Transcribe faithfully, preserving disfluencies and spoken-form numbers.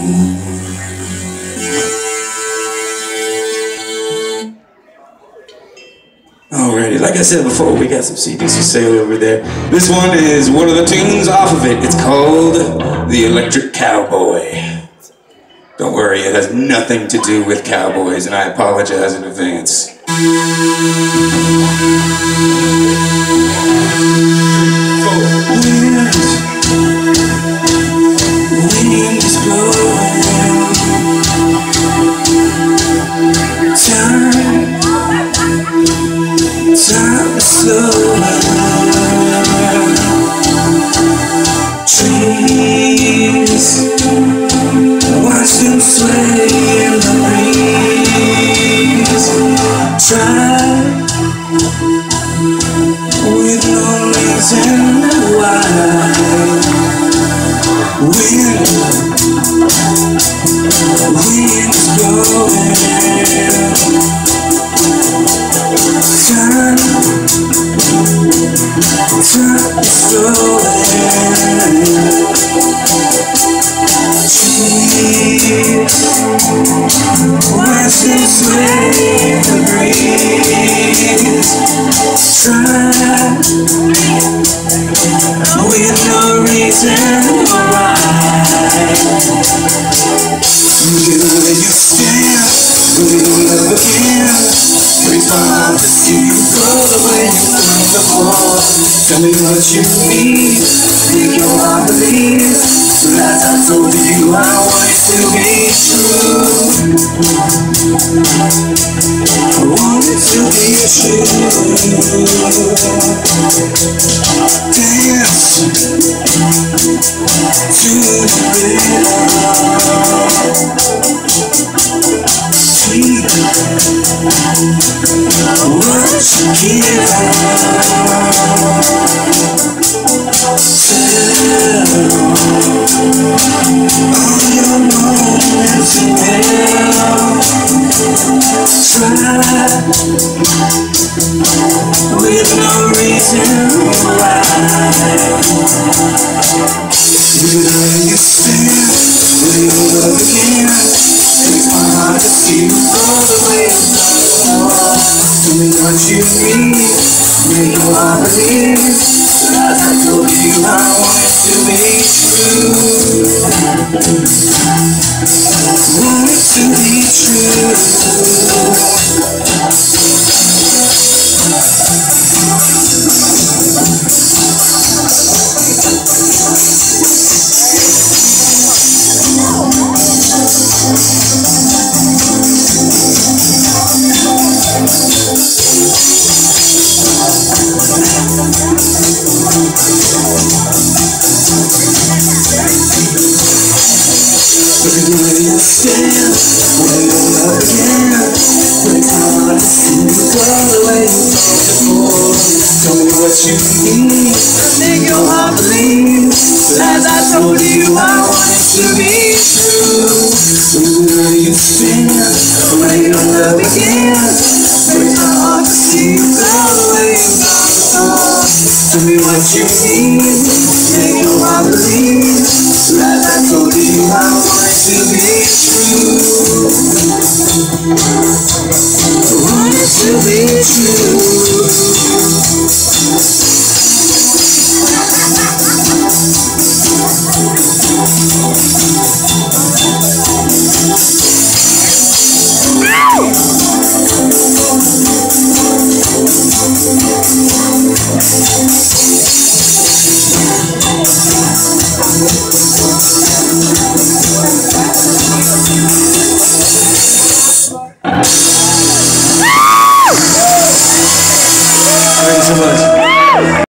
Alrighty, like I said before, we got some C Ds for sale over there. This one is one of the tunes off of it. It's called The Electric Cowboy. Don't worry, it has nothing to do with cowboys, and I apologize in advance. Wind is blowing, time, time is slowing. Trees, watch them sway in the breeze. Try with no reason why. Wind, wind is blowing. Time, time is flowing. Trees, watch them sway in the breeze. Try with no reason why. Look at where you stand, look at your love again. Breaks my heart to see you go the way you went before. Tell me what you need, make your heart believe. Last I told you I want it to be true. I want it to be true. Dance to the rhythm. Sweet, what you give. All your moments in hell. Try with no reason why. Look at where you stand, where you love again. Breaks my heart to see you all the way before. Tell me what you need, make your heart believe. As I told you, I want it to be true. Want it to be true. Look at where you stand, where you love again. Breaks my heart to see you go the way you thought before. Tell me what you need, make your heart believe. As I told you, I want it to be true. Look at where you stand, where you love again. Breaks my heart to see you go the way you thought before. Tell me what you need, make your heart believe. As I told you, I want it to be true. I want it to be true.